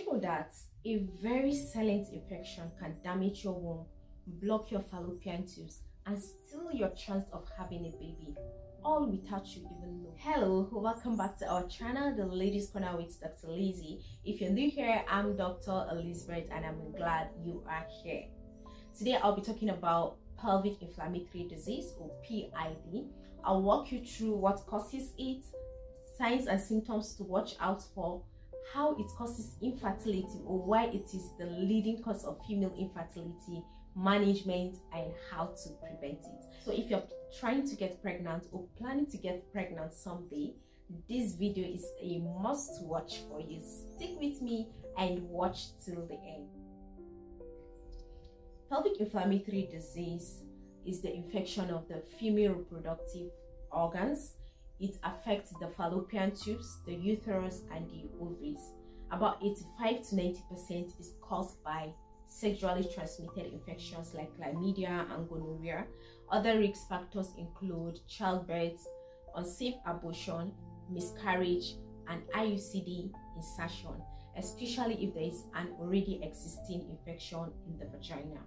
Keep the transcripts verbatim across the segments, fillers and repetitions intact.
know that a very silent infection can damage your womb, block your fallopian tubes, and steal your chance of having a baby, all without you even know? Hello, welcome back to our channel, the Ladies Corner with Doctor Lizzy. If you're new here, I'm Doctor Elizabeth and I'm glad you are here. Today I'll be talking about pelvic inflammatory disease, or P I D. I'll walk you through what causes it, signs and symptoms to watch out for, how it causes infertility or why it is the leading cause of female infertility, management, and how to prevent it. So if you're trying to get pregnant or planning to get pregnant someday, this video is a must watch for you. Stick with me and watch till the end. Pelvic inflammatory disease is the infection of the female reproductive organs. It affects the fallopian tubes, the uterus, and the ovaries. About eighty-five to ninety percent is caused by sexually transmitted infections like chlamydia and gonorrhea. Other risk factors include childbirth, unsafe abortion, miscarriage, and I U C D insertion, especially if there is an already existing infection in the vagina.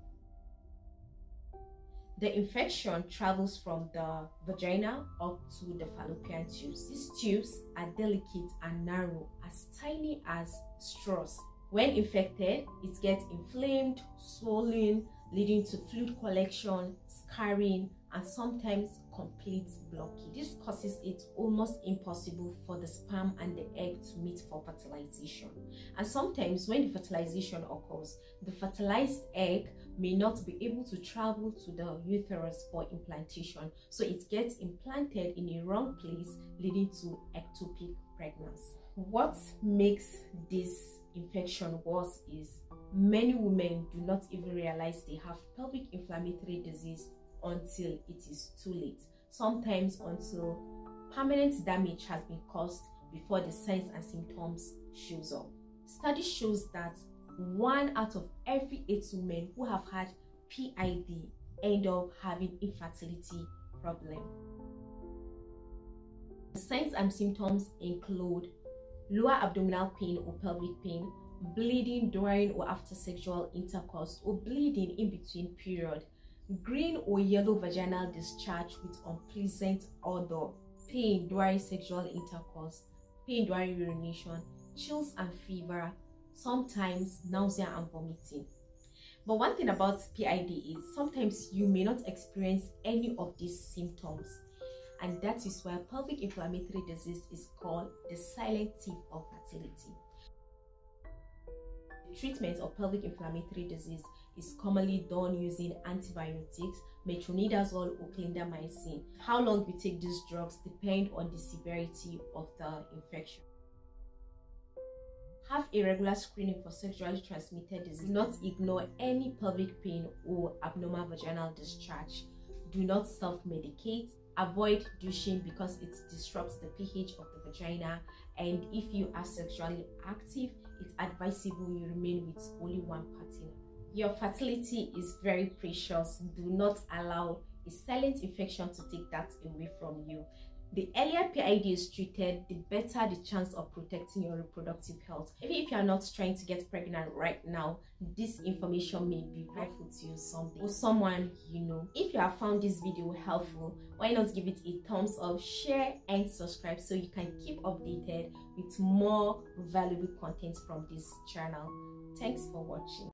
The infection travels from the vagina up to the fallopian tubes. These tubes are delicate and narrow, as tiny as straws. When infected, it gets inflamed, swollen, leading to fluid collection, scarring, and sometimes complete blockage. This causes it almost impossible for the sperm and the egg to meet for fertilization. And sometimes when the fertilization occurs, the fertilized egg may not be able to travel to the uterus for implantation, so it gets implanted in a wrong place, leading to ectopic pregnancy. What makes this infection worse is many women do not even realize they have pelvic inflammatory disease until it is too late, sometimes until permanent damage has been caused before the signs and symptoms shows up. Study shows that one out of every eight women who have had P I D end up having infertility problem. The signs and symptoms include lower abdominal pain or pelvic pain, bleeding during or after sexual intercourse or bleeding in between period, green or yellow vaginal discharge with unpleasant odor, pain during sexual intercourse, pain during urination, chills and fever, sometimes nausea and vomiting. But one thing about P I D is sometimes you may not experience any of these symptoms, and that is why pelvic inflammatory disease is called the silent thief of fertility. The treatment of pelvic inflammatory disease is commonly done using antibiotics, metronidazole or clindamycin. How long we take these drugs depend on the severity of the infection. Have a regular screening for sexually transmitted disease. Do not ignore any pelvic pain or abnormal vaginal discharge. Do not self-medicate. Avoid douching because it disrupts the pH of the vagina, and if you are sexually active, it's advisable you remain with only one partner. Your fertility is very precious. Do not allow a silent infection to take that away from you. The earlier P I D is treated, the better the chance of protecting your reproductive health. Even if you are not trying to get pregnant right now, this information may be helpful to you someday or someone you know. If you have found this video helpful, why not give it a thumbs up, share, and subscribe so you can keep updated with more valuable content from this channel. Thanks for watching.